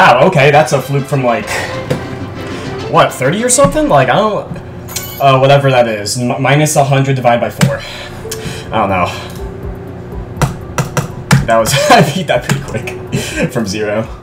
wow, okay, that's a fluke from, like, what, 30 or something? Like, I don't... whatever that is. Minus 100 divided by 4. I don't know. That was... I beat that pretty quick. From 0.